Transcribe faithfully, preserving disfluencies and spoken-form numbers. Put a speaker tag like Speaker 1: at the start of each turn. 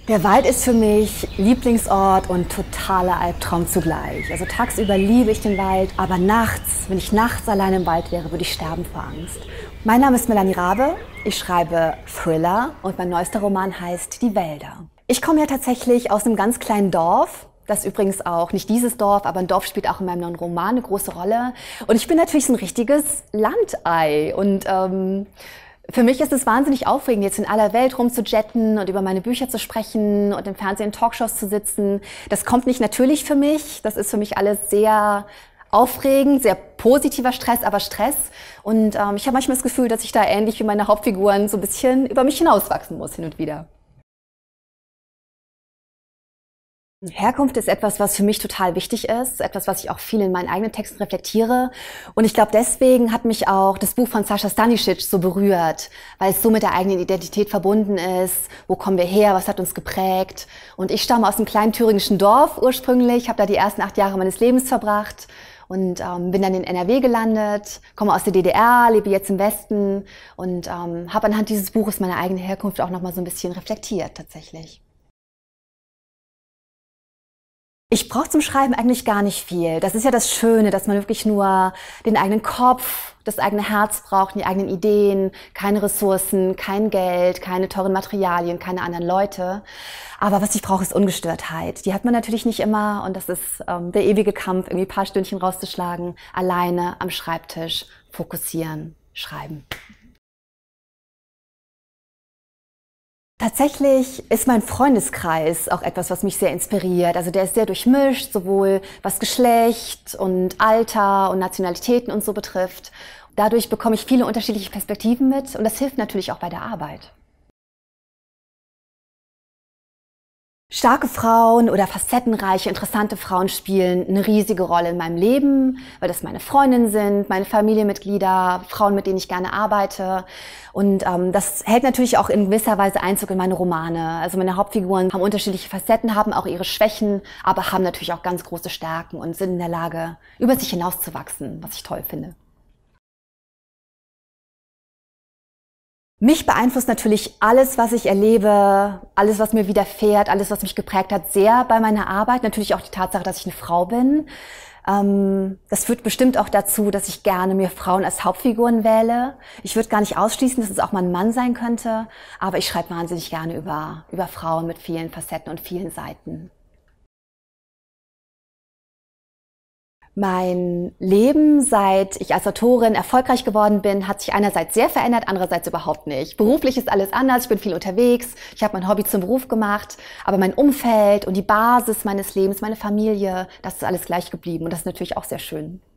Speaker 1: Der Wald ist für mich Lieblingsort und totaler Albtraum zugleich. Also tagsüber liebe ich den Wald, aber nachts, wenn ich nachts allein im Wald wäre, würde ich sterben vor Angst. Mein Name ist Melanie Rabe, ich schreibe Thriller und mein neuester Roman heißt Die Wälder. Ich komme ja tatsächlich aus einem ganz kleinen Dorf. Das ist übrigens auch nicht dieses Dorf, aber ein Dorf spielt auch in meinem neuen Roman eine große Rolle. Und ich bin natürlich so ein richtiges Landei und ähm, für mich ist es wahnsinnig aufregend, jetzt in aller Welt rumzujetten und über meine Bücher zu sprechen und im Fernsehen in Talkshows zu sitzen. Das kommt nicht natürlich für mich. Das ist für mich alles sehr aufregend, sehr positiver Stress, aber Stress. Und ähm, ich habe manchmal das Gefühl, dass ich da ähnlich wie meine Hauptfiguren so ein bisschen über mich hinauswachsen muss hin und wieder. Herkunft ist etwas, was für mich total wichtig ist, etwas, was ich auch viel in meinen eigenen Texten reflektiere. Und ich glaube, deswegen hat mich auch das Buch von Sascha Stanisic so berührt, weil es so mit der eigenen Identität verbunden ist. Wo kommen wir her? Was hat uns geprägt? Und ich stamme aus einem kleinen thüringischen Dorf ursprünglich, habe da die ersten acht Jahre meines Lebens verbracht und ähm, bin dann in N R W gelandet, komme aus der D D R, lebe jetzt im Westen und ähm, habe anhand dieses Buches meine eigene Herkunft auch noch mal so ein bisschen reflektiert tatsächlich. Ich brauche zum Schreiben eigentlich gar nicht viel. Das ist ja das Schöne, dass man wirklich nur den eigenen Kopf, das eigene Herz braucht, die eigenen Ideen, keine Ressourcen, kein Geld, keine teuren Materialien, keine anderen Leute. Aber was ich brauche, ist Ungestörtheit. Die hat man natürlich nicht immer und das ist ähm, der ewige Kampf, irgendwie ein paar Stündchen rauszuschlagen, alleine am Schreibtisch, fokussieren, schreiben. Tatsächlich ist mein Freundeskreis auch etwas, was mich sehr inspiriert. Also der ist sehr durchmischt, sowohl was Geschlecht und Alter und Nationalitäten und so betrifft. Dadurch bekomme ich viele unterschiedliche Perspektiven mit und das hilft natürlich auch bei der Arbeit. Starke Frauen oder facettenreiche, interessante Frauen spielen eine riesige Rolle in meinem Leben, weil das meine Freundinnen sind, meine Familienmitglieder, Frauen, mit denen ich gerne arbeite. Und ähm, das hält natürlich auch in gewisser Weise Einzug in meine Romane. Also meine Hauptfiguren haben unterschiedliche Facetten, haben auch ihre Schwächen, aber haben natürlich auch ganz große Stärken und sind in der Lage, über sich hinauszuwachsen, was ich toll finde. Mich beeinflusst natürlich alles, was ich erlebe, alles, was mir widerfährt, alles, was mich geprägt hat, sehr bei meiner Arbeit. Natürlich auch die Tatsache, dass ich eine Frau bin. Das führt bestimmt auch dazu, dass ich gerne mir Frauen als Hauptfiguren wähle. Ich würde gar nicht ausschließen, dass es auch mal ein Mann sein könnte, aber ich schreibe wahnsinnig gerne über, über Frauen mit vielen Facetten und vielen Seiten. Mein Leben, seit ich als Autorin erfolgreich geworden bin, hat sich einerseits sehr verändert, andererseits überhaupt nicht. Beruflich ist alles anders, ich bin viel unterwegs, ich habe mein Hobby zum Beruf gemacht, aber mein Umfeld und die Basis meines Lebens, meine Familie, das ist alles gleich geblieben und das ist natürlich auch sehr schön.